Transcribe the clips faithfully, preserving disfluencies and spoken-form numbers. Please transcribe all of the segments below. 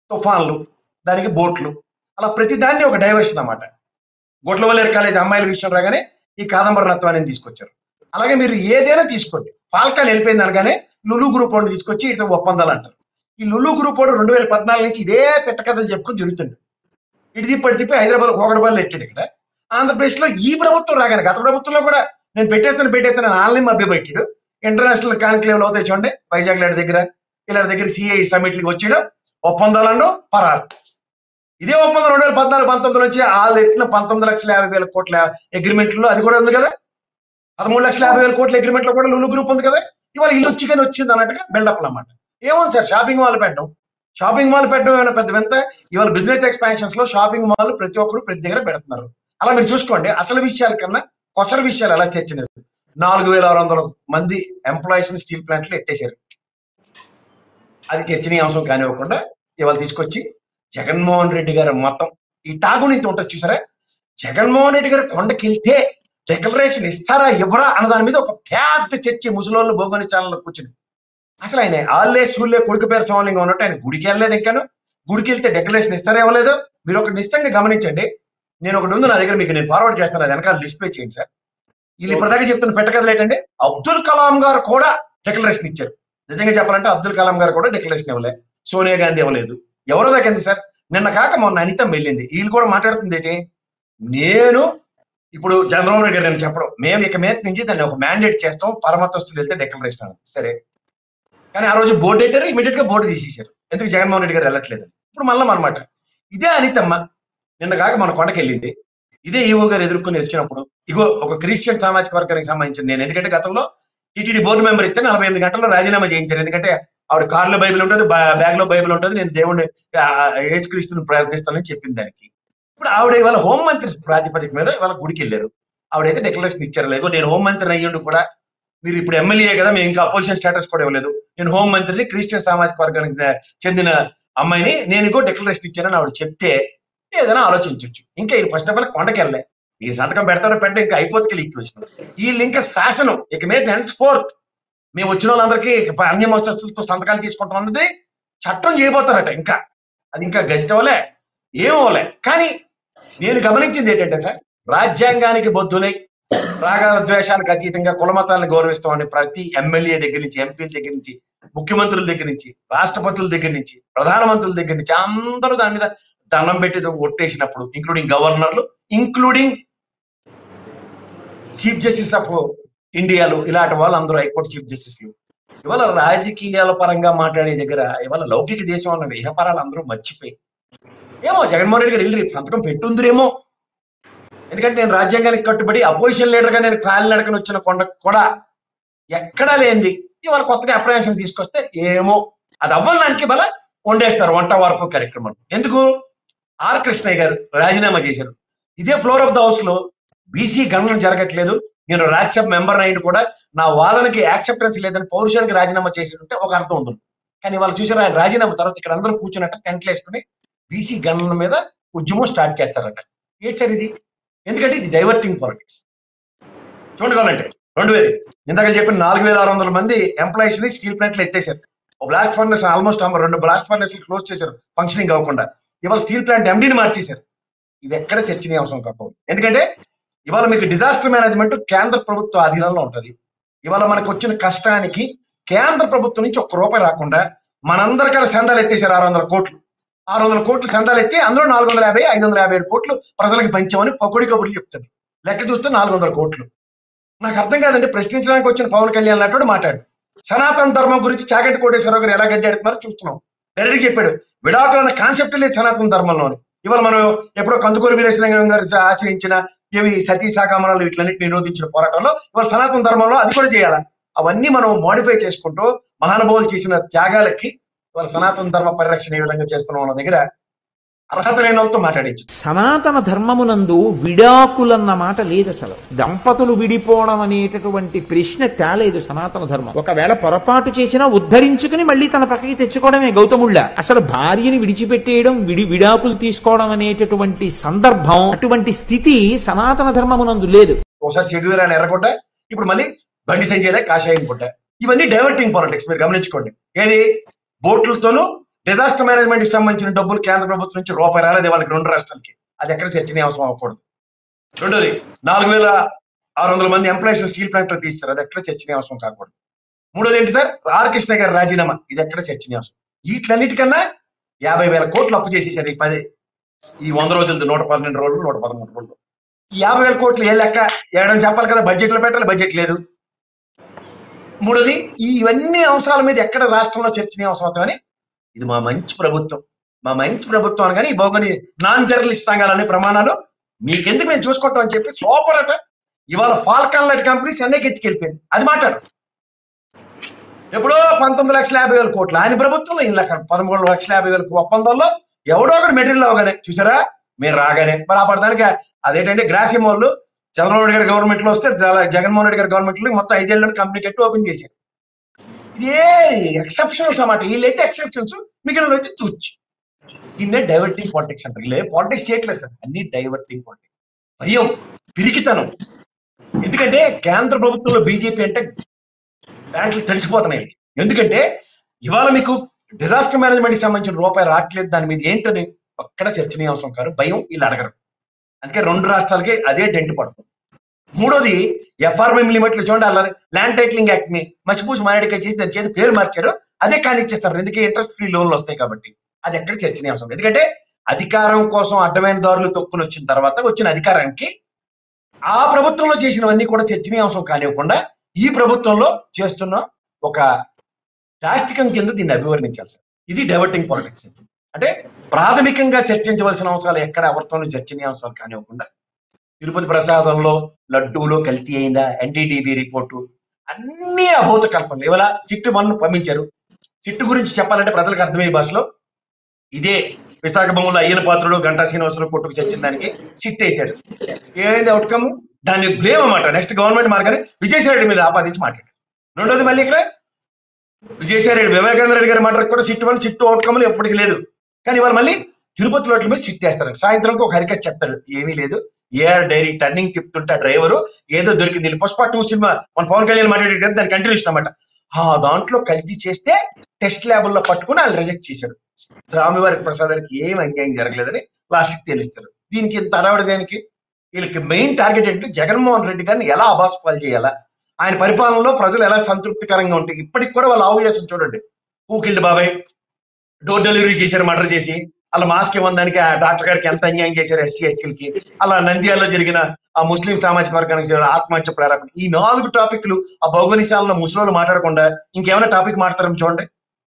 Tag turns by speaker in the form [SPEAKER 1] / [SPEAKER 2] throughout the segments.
[SPEAKER 1] తుఫాన్లు, దానికి బోట్లు, అలా ప్రతి దాన్ని ఒక డైవర్షన్ అన్నమాట. గొడ్లవల్లేరు కాలేజ్ అమ్మాయిల విషయం రాగానే ఈ కాదంబరి రత్నం అనేది తీసుకొచ్చారు. అలాగే మీరు ఏదైనా తీసుకోండి, ఫాల్కాన్ వెళ్ళిపోయింది అనగానే లులు గ్రూప్ వాడిని తీసుకొచ్చి ఇటు ఒప్పందాలు అంటారు. ఈ లులు గ్రూప్ వాడు రెండు వేల పద్నాలుగు నుంచి ఇదే పెట్టకథలు చెప్పుకొని జరుగుతుంది. ఇటు తిప్పటి తిప్పి హైదరాబాద్ ఒకటిబాలు ఎట్టాడు. ఇక్కడ ఆంధ్రప్రదేశ్ లో ఈ ప్రభుత్వం రాగానే గత ప్రభుత్వంలో కూడా నేను పెట్టేస్తాను పెట్టేస్తాను ఆన్లైన్ మభ్య పెట్టాడు. ఇంటర్నేషనల్ కాన్క్లేవ్లు అవుతాయి చూడండి, వైజాగ్ లాంటి దగ్గర ఇలా దగ్గర సిఐ సమిట్లకి వచ్చేయడం, ఒప్పందాలు అనడం, పరారు. ఇదే ఒప్పందం రెండు వేల పద్నాలుగు పంతొమ్మిది నుంచి వాళ్ళు ఎట్టిన పంతొమ్మిది లక్షల యాభై వేల కోట్ల అగ్రిమెంట్లో అది కూడా ఉంది కదా, పదమూడు లక్షల యాభై వేల కోట్ల అగ్రిమెంట్ లో కూడా లులు గ్రూప్ ఉంది కదా. ఇవాళ ఇల్లు వచ్చి కానీ వచ్చింది అన్నట్టుగా బిల్డప్ అన్నమాట. ఏమో సార్ షాపింగ్ మాల్ పెట్టడం, షాపింగ్ మాల్ పెట్టడం ఏమైనా పెద్ద వింత. ఇవాళ బిజినెస్ ఎక్స్పాన్షన్స్ లో షాపింగ్ మాల్ ప్రతి ఒక్కరు ప్రతి దగ్గర పెడుతున్నారు. అలా మీరు చూసుకోండి, అసలు విషయాల కన్నా కొసర విషయాలు ఎలా చర్చలేదు. నాలుగు వేల ఆరు వందల మంది ఎంప్లాయీస్ ని స్టీల్ ప్లాంట్లు ఎత్తేసారు. అది చర్చనీయాంశం కానివ్వకుండా ఇవాళ తీసుకొచ్చి జగన్మోహన్ రెడ్డి గారు మొత్తం ఈ టాగు నుంచి ఉంటుంది చూసారా, జగన్మోహన్ రెడ్డి గారు కొండకి వెళ్తే డిక్లరేషన్ ఇస్తారా ఇవ్వరా అన్న దాని మీద ఒక పెద్ద చర్చ ముసలోళ్ళు భోగోని ఛానల్లో కూర్చుని. అసలు ఆయన ఆల్లే సూళ్ళే కొడుకు పేరు సోమలింగం ఉన్నట్టు ఆయన గుడికి వెళ్ళలేదు. ఇంకాను గుడికి వెళ్తే డిక్లరేషన్ ఇస్తారా ఇవ్వలేదు. మీరు ఒకటి నిశ్చితంగా గమనించండి. నేను ఒకటి ఉంది నా దగ్గర, మీకు నేను ఫార్వర్డ్ చేస్తాను, అది వెనకాల డిస్ప్లే చేయండి సార్. వీళ్ళు ఇప్పటిదాకా చెప్తున్న పెట్టకథలు ఏంటంటే అబ్దుల్ కలాం గారు కూడా డిక్లరేషన్ ఇచ్చారు. నిజంగా చెప్పాలంటే అబ్దుల్ కలాం గారు కూడా డిక్లరేషన్ ఇవ్వలేదు, సోనియా గాంధీ ఇవ్వలేదు. ఎవరో దాకా ఎంత సార్, నిన్న కాక మొన్న అనిత వెళ్ళింది. వీళ్ళు కూడా మాట్లాడుతుంది ఏంటి, నేను ఇప్పుడు చంద్రబాబు నాయుడు గారు నేను చెప్పడం మేము ఇక మీద నుంచి దాన్ని ఒక మ్యాండేట్ చేస్తాం, పరమతస్తులు వెళ్తే డిక్లరేషన్ అని. సరే, కానీ ఆ రోజు బోర్డు పెట్టారు, ఇమీడియట్ గా బోర్డు తీసేశారు. ఎందుకు జగన్మోహన్ రెడ్డి గారు వెళ్ళట్లేదు. ఇప్పుడు మళ్ళీ అనమాట ఇదే అనితమ్మ నిన్న కాక మన కొండకి వెళ్ళింది. ఇదే ఈవో గారు ఎదుర్కొని వచ్చినప్పుడు ఇగో ఒక క్రిస్టియన్ సామాజిక వర్గానికి సంబంధించింది నేను, ఎందుకంటే గతంలో టీటీడీ బోర్డు మెంబర్ ఇస్తే నలభై ఎనిమిది గంటల్లో రాజీనామా చేయించారు. ఎందుకంటే ఆవిడ కార్లో బైబిల్ ఉంటుంది, బ్యాగ్ లో బైబిల్ ఉంటుంది, నేను దేవుడిని యేసుక్రీస్తుని ప్రార్థిస్తానని చెప్పిన దానికి. ఇప్పుడు ఆవిడ ఇవాళ హోంమంత్రి ప్రాతిపదిక మీద ఇవాళ గుడికి వెళ్ళారు. ఆవిడైతే డిక్లరేషన్ ఇచ్చారు. లేదు నేను హోంమంత్రిని అయ్యిండు కూడా, మీరు ఇప్పుడు ఎమ్మెల్యే కదా, మేము ఇంకా అపోజిషన్ స్టేటస్ కూడా ఇవ్వలేదు, నేను హోంమంత్రిని క్రిస్టియన్ సామాజిక వర్గానికి చెందిన అమ్మాయిని నేను ఇంకో డిక్లరేషన్ ఇచ్చానని ఆవిడ చెప్తే ఏదైనా ఆలోచించవచ్చు. ఇంకా ఈ ఫస్ట్ ఆఫ్ ఆల్ కొండకి వెళ్ళలే, ఈ సంతకం పెడతారో పెట్టే ఇంకా అయిపోతుంది ఈక్వేషన్. వీళ్ళు ఇంకా శాసనం ఇక మీద హెన్స్ ఫోర్త్ మేము వచ్చిన వాళ్ళందరికీ అన్య మతస్థులతో సంతకాలు తీసుకుంటాం అన్నది చట్టం చేయబోతారట. ఇంకా అది ఇంకా గెస్ట్ అవ్వలే, ఏమవ్వలే. కానీ నేను గమనించింది ఏంటంటే సార్, రాజ్యాంగానికి బొద్దులై రాగద్వేషాలకు అతీతంగా కులమతాలను గౌరవిస్తామని ప్రతి ఎమ్మెల్యే దగ్గర నుంచి, ఎంపీల దగ్గర నుంచి, ముఖ్యమంత్రుల దగ్గర నుంచి, రాష్ట్రపతుల దగ్గర నుంచి, ప్రధానమంత్రుల దగ్గర నుంచి అందరూ దాని మీద దండం పెట్టి ఒట్టేసినప్పుడు, ఇంక్లూడింగ్ గవర్నర్లు, ఇంక్లూడింగ్ చీఫ్ జస్టిస్ ఆఫ్ ఇండియాలో ఇలాంటి వాళ్ళు అందరూ హైకోర్టు చీఫ్ జస్టిస్లు ఇవాళ రాజకీయాల పరంగా మాట్లాడే దగ్గర ఇవాళ లౌకిక దేశం అన్న వ్యవహారాలు అందరూ మర్చిపోయి ఏమో జగన్మోహన్ రెడ్డి గారు వెళ్ళి రేపు సంతకం పెట్టుందిరేమో. ఎందుకంటే నేను రాజ్యాంగానికి కట్టుబడి అపోజిషన్ లీడర్ గా నేను కాలినడకని వచ్చిన కొండ కూడా ఎక్కడా లేనిది ఇవాళ కొత్తగా అప్రయాసం తీసుకొస్తే ఏమో అది అవ్వడానికి బల వండేస్తారు వంట వార్పు కార్యక్రమం. ఎందుకు ఆర్ కృష్ణయ్య గారు రాజీనామా చేశారు. ఇదే ఫ్లోర్ ఆఫ్ ద హౌస్ లో బీసీ గణన జరగట్లేదు, నేను రాజ్యసభ మెంబర్ అయిన కూడా నా వాదనకి యాక్సెప్టెన్స్ లేదని పౌరుషానికి రాజీనామా చేసినట్టే ఒక అర్థం ఉంటుంది. కానీ వాళ్ళు చూసారు ఆయన రాజీనామా తర్వాత ఇక్కడ అందరూ కూర్చున్నట్ట టెంట్లు వేసుకుని బీసీ గణన మీద ఉద్యమం స్టార్ట్ చేస్తారట. ఏంటి సార్ ఇది? ఎందుకంటే ఇది డైవర్టింగ్ పాలిటిక్స్. చూడగలంటే రెండు వేలు ఇందాక చెప్పిన నాలుగు వేల ఆరు వందల మంది ఎంప్లాయీస్ ని స్టీల్ ప్లాంట్లు ఎత్తేసారు. బ్లాస్ట్ ఫర్నెస్ ఆల్మోస్ట్ రెండు బ్లాస్ట్ ఫర్నెస్ క్లోజ్ చేశారు ఫంక్షనింగ్ అవ్వకుండా. ఇవాళ స్టీల్ ప్లాంట్ ఎండీని మార్చేశారు. ఇది ఎక్కడ చర్చనీయాంశం కాకపోతే, ఎందుకంటే ఇవాళ మీకు డిజాస్టర్ మేనేజ్మెంట్ కేంద్ర ప్రభుత్వ ఆధీనంలో ఉంటుంది. ఇవాళ మనకు వచ్చిన కష్టానికి కేంద్ర ప్రభుత్వం నుంచి ఒక్క రూపాయి రాకుండా మనందరికీ సందాలు ఎత్తేసారు. ఆరు వందల కోట్లు ఆరు వందల కోట్లు సందాలు ఎత్తి అందులో నాలుగు వందల యాభై ఐదు వందల యాభై ఏడు కోట్లు ప్రజలకు పంచామని పొగడి కబుర్లు చెప్తాడు. లెక్క చూస్తే నాలుగు వందల కోట్లు. నాకు అర్థం కాదండి, ప్రశ్నించడానికి వచ్చిన పవన్ కళ్యాణ్ లాంటి మాట్లాడు సనాతన ధర్మం గురించి చాగంటి కోటేశ్వరరావు గారు ఎలా గడ్డాడుతున్నారో చూస్తున్నాం. డైరెక్ట్ చెప్పాడు విడాకులు అన్న కాన్సెప్ట్ లేదు సనాతన ధర్మంలోని. ఇవాళ మనం ఎప్పుడో కందుకూరు వీరేశలింగం గారు ఆచరించిన ఏవి సతీ సాగమనాలు వీటిలన్నిటి నిరోధించిన పోరాటంలో ఇవాళ సనాతన ధర్మంలో అది కూడా చేయాలా? అవన్నీ మనం మోడిఫై చేసుకుంటూ మహానుభావులు చేసిన త్యాగాలకి ఇవాళ సనాతన ధర్మ పరిరక్షణ ఏ విధంగా చేస్తున్నాం అన్న దగ్గర అర్హత లేని వాళ్ళతో మాట్లాడించు.
[SPEAKER 2] సనాతన ధర్మమునందు విడాకులన్న మాట లేదు. అసలు దంపతులు విడిపోవడం అనేటటువంటి ప్రశ్న తేలేదు సనాతన ధర్మం. ఒకవేళ పొరపాటు చేసినా ఉద్ధరించుకుని మళ్ళీ తన పక్కకి తెచ్చుకోవడమే గౌతముళ్ళ. అసలు భార్యని విడిచిపెట్టేయడం, విడి విడాకులు తీసుకోవడం అనేటటువంటి సందర్భం, అటువంటి స్థితి సనాతన ధర్మమునందు లేదు.
[SPEAKER 1] ఒకసారి చెగువీరాన్ని ఎర్రగొట్ట, ఇప్పుడు మళ్ళీ బండి సంజయ్ కాషాయం పుట్ట. ఇవన్నీ డైవర్టింగ్ పాలిటిక్స్ మీరు గమనించుకోండి. ఏది బోట్లతోనూ డిజాస్టర్ మేనేజ్మెంట్ కి సంబంధించిన డబ్బులు కేంద్ర ప్రభుత్వం నుంచి రూపాయి రాలేదు వాళ్ళకి రెండు రాష్ట్రాలకి, అది ఎక్కడ చర్చనీయాంశం అవ్వకూడదు. రెండోది నాలుగు వేల ఆరు వందల మంది ఎంప్లాయీస్ స్టీల్ ప్లాంట్ లో తీస్తారు, అది ఎక్కడ చర్చనీయాంశం కాకూడదు. మూడోది ఏంటి సార్, ఆర్ కృష్ణ గారి రాజీనామా, ఇది ఎక్కడ చర్చనీయాంశం. వీటిలన్నిటికన్నా యాభై వేల కోట్లు అప్పు చేసేసారు ఈ పది ఈ వంద రోజులది, నూట పన్నెండు రోజులు నూట పదమూడు రోజులు. ఈ యాభై వేల కోట్లు ఏ లెక్క ఏడని చెప్పాలి కదా, బడ్జెట్ లో పెట్టాలి, బడ్జెట్ లేదు. మూడోది ఇవన్నీ అంశాల మీద ఎక్కడ రాష్ట్రంలో చర్చనీయాంశం అవుతామని, ఇది మా మంచి ప్రభుత్వం మా మంచి ప్రభుత్వం అని కానీ ఈ బోగని నాన్ జర్నలిస్ట్ సంఘాలనే ప్రమాణాలు మీకెందుకు మేము చూసుకుంటాం అని చెప్పి సూపర్ అట ఇవాళ ఫాల్కాన్ లాంటి కంపెనీస్ అన్నీ ఎత్తికెళ్ళిపోయింది. అది మాట్లాడు ఎప్పుడో పంతొమ్మిది లక్షల యాభై వేల కోట్లు ఆయన ప్రభుత్వంలో ఇన్ని లక్ష పదమూడు లక్షల యాభై వేల ఒప్పందంలో ఎవడో ఒకటి మెటీరియల్ అవగానే చూసారా మీరు రాగానే మరి అప్పటిదానికి అదేంటంటే గ్రాసిమ్ వాళ్ళు చంద్రబాబు నాయుడు గారి గవర్నమెంట్ లో వస్తే జగన్మోహన్ రెడ్డి గారి గవర్నమెంట్ లో మొత్తం ఐదేళ్ల కంపెనీ కట్టి ఓపెన్ చేశారు. ఇదే ఎక్సెప్షనల్స్ అన్నమాట, వీళ్ళైతే ఎక్సెప్షన్స్ మిగిలిన అయితే తూచి. దీన్నే డైవర్టింగ్ పాలిటిక్స్ అంటారు. ఇలా పాలిటిక్స్ చేయట్లేదు సార్, అన్ని డైవర్టింగ్ పాలిటిక్స్. భయం, పిరికితనం. ఎందుకంటే కేంద్ర ప్రభుత్వంలో బీజేపీ అంటే బ్యాంకులు తడిసిపోతున్నాయి. ఎందుకంటే ఇవాళ మీకు డిజాస్టర్ మేనేజ్మెంట్ కి సంబంధించిన రూపాయి రావట్లేదు, దాని మీద ఏంటని ఒక్కడ చర్చనీయాంశం కాదు, భయం వీళ్ళు అడగరు. అందుకే రెండు రాష్ట్రాలకి అదే డెంట్ పడుతుంది. మూడోది ఎఫ్ఆర్బిఎం లిమిట్లు చూడండి, అలా ల్యాండ్ టైటిలింగ్ యాక్ట్ ని మసిపూసి మారేడికాయ చేసి దానికి ఏదో పేరు మార్చారు, అదే కానిచ్చేస్తారు. ఎందుకంటే ఇంట్రెస్ట్ ఫ్రీ లోన్లు వస్తాయి కాబట్టి. అది ఎక్కడ చర్చనీయాంశం. ఎందుకంటే అధికారం కోసం అడ్డమైన దారులు తొక్కులు వచ్చిన తర్వాత వచ్చిన అధికారానికి ఆ ప్రభుత్వంలో చేసినవన్నీ కూడా చర్చనీయాంశం కానివ్వకుండా ఈ ప్రభుత్వంలో చేస్తున్న ఒక దాష్టికం కింద దీన్ని అభివర్ణించాలి సార్. ఇది డైవర్టింగ్ పాలిటిక్స్. అంటే ప్రాథమికంగా చర్చించవలసిన అంశాలు ఎక్కడ ఎవరితోనూ చర్చనీయాంశాలు కానివ్వకుండా తిరుపతి ప్రసాదంలో లడ్డూలో కల్తీ అయిందా, ఎన్డీడీబీ రిపోర్టు, అన్ని అభూత కల్పనలు. ఇవాళ సిట్టు వన్ పంపించారు. సిట్టు గురించి చెప్పాలంటే ప్రజలకు అర్థమయ్యే భాషలో ఇదే విశాఖ భూములో అయ్యన పాత్రుడు గంటా శ్రీనివాసరావు కొట్టుకు చచ్చిన దానికి సిట్ వేశారు. ఏమైంది అవుట్కమ్, దాన్ని బ్లేమ్ అన్నమాట. నెక్స్ట్ గవర్నమెంట్ మార్గానే విజయసాయి రెడ్డి మీద ఆపాదించి మాట్లాడారు. రెండోది మళ్ళీ ఇక్కడ విజయసాయి రెడ్డి వివేకానంద రెడ్డి గారి మాటలకు కూడా సిట్ వన్ సిట్టు అవుట్కమ్లు ఎప్పటికీ లేదు. కానీ ఇవాళ మళ్ళీ తిరుపతి రోడ్ల మీద సిట్ వేస్తారు. సాయంత్రంకి ఒక హరికథ చెప్తాడు, ఏమీ లేదు ఏఆర్ డైరీ టర్నింగ్ తిప్పుతుంటే ఆ డ్రైవరు ఏదో దొరికింది. పుష్ప టూ సినిమా మన పవన్ కళ్యాణ్ మాట్లాడేది కదా, దాని కంటిన్యూషన్ అన్నమాట. ఆ దాంట్లో కల్తీ చేస్తే టెస్ట్ ల్యాబుల్లో పట్టుకుని వాళ్ళు రిజెక్ట్ చేశారు. స్వామివారి ప్రసాదానికి ఏం అన్యాయం జరగలేదని లాస్ట్కి తెలుస్తారు. దీనికి ఇంత అడవడి దేనికి? వీళ్ళకి మెయిన్ టార్గెట్ ఏంటంటే జగన్మోహన్ రెడ్డి గారిని ఎలా అబాస్పాలు చేయాలా, ఆయన పరిపాలనలో ప్రజలు ఎలా సంతృప్తికరంగా ఉంటాయి. ఇప్పటికి కూడా వాళ్ళు ఆవు చేసిన చూడండి, ఊకిల్డ్ బాబాయ్ డోర్ డెలివరీ చేశారు మర్డర్ చేసి, అలా మాస్క్ ఇవ్వడానికి ఆ డాక్టర్ గారికి ఎంత అన్యాయం చేశారు ఎస్సీ ఎస్టీలకి, అలా నంద్యాలలో జరిగిన ఆ ముస్లిం సామాజిక వర్గానికి ఆత్మహత్య ప్రేరేపణ, ఈ నాలుగు టాపిక్లు ఆ భౌగోళిశాలలో ముసలోళ్ళు మాట్లాడకుండా ఇంకేమైనా టాపిక్ మాట్లాడతారని చూడండి.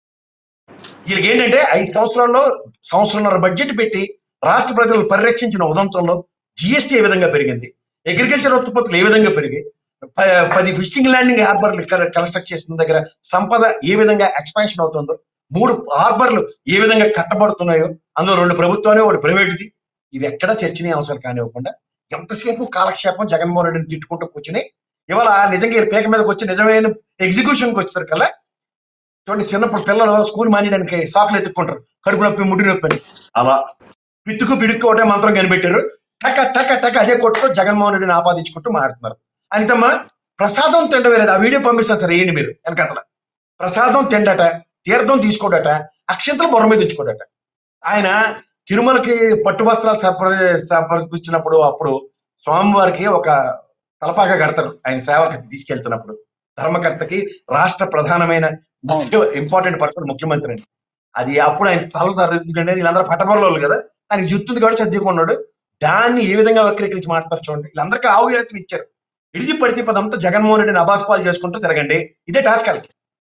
[SPEAKER 1] వీళ్ళకి ఏంటంటే ఐదు సంవత్సరాల్లో సంవత్సరంన్నర బడ్జెట్ పెట్టి రాష్ట్ర ప్రజలను పరిరక్షించిన ఉదంతంలో జిఎస్టీ ఏ విధంగా పెరిగింది, అగ్రికల్చర్ ఉత్పత్తులు ఏ విధంగా పెరిగాయి, పది ఫిషింగ్ ల్యాండింగ్ హార్బర్లు కన్స్ట్రక్ట్ చేసిన దగ్గర సంపద ఏ విధంగా ఎక్స్పాన్షన్ అవుతుందో, మూడు హార్బర్లు ఏ విధంగా కట్టబడుతున్నాయో, అందులో రెండు ప్రభుత్వాలు ఒకటి ప్రైవేట్ది, ఇవి ఎక్కడ చర్చనీయాంశాలు కానివ్వకుండా ఎంతసేపు కాలక్షేపం జగన్మోహన్ రెడ్డిని తిట్టుకుంటూ కూర్చుని ఇవాళ నిజంగా పేక మీదకి వచ్చి నిజమైన ఎగ్జిక్యూషన్కి వచ్చారు కల్లా చూడండి. చిన్నప్పుడు పిల్లలు స్కూల్ మానేయడానికి సాకులు ఎత్తుక్కుంటారు, కడుపు నొప్పి ముడి నొప్పి అని, అలా పిత్తుకు పిడుక్కు ఒకటే మంత్రం కనిపెట్టారు. టక టక టక అదే కొట్టుతో జగన్మోహన్ రెడ్డిని ఆపాదించుకుంటూ మాట్లాడుతున్నారు. అనితమ్మ ప్రసాదం తిండమే లేదు, ఆ వీడియో పంపిస్తాను సార్ వేయండి మీరు వెనకతల. ప్రసాదం తిండట, తీర్థం తీసుకోడట, అక్షంతలు బొర్ర మీద ఉంచుకోడట. ఆయన తిరుమలకి పట్టు వస్త్రాలు సమర్పించినప్పుడు అప్పుడు స్వామివారికి ఒక తలపాక కడతారు ఆయన సేవకి తీసుకెళ్తున్నప్పుడు. ధర్మకర్తకి రాష్ట్ర ప్రధానమైన ముఖ్య ఇంపార్టెంట్ పర్సన్ ముఖ్యమంత్రి అని, అది అప్పుడు ఆయన తల తరగండి వీళ్ళందరూ పట్టబోళ్ళు కదా, ఆయనకి జుత్తుంది కూడా చదువుకున్నాడు. దాన్ని ఏ విధంగా వక్రీకరించి మాట్లాడతారు చూడండి. వీళ్ళందరికీ ఆవుయాత్ర ఇచ్చారు. ఇడిచి పడితే పదంతా జగన్మోహన్ రెడ్డిని అబాస్పాలు చేసుకుంటూ తిరగండి, ఇదే టాస్క్ వాళ్ళకి.